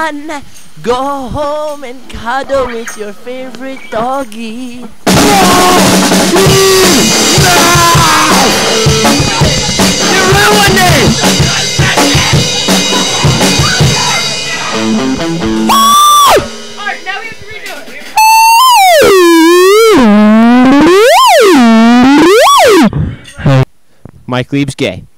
on, go home and cuddle with your favorite doggy. You ruined it! Alright, now we have to redo it. Mike Lieb's gay.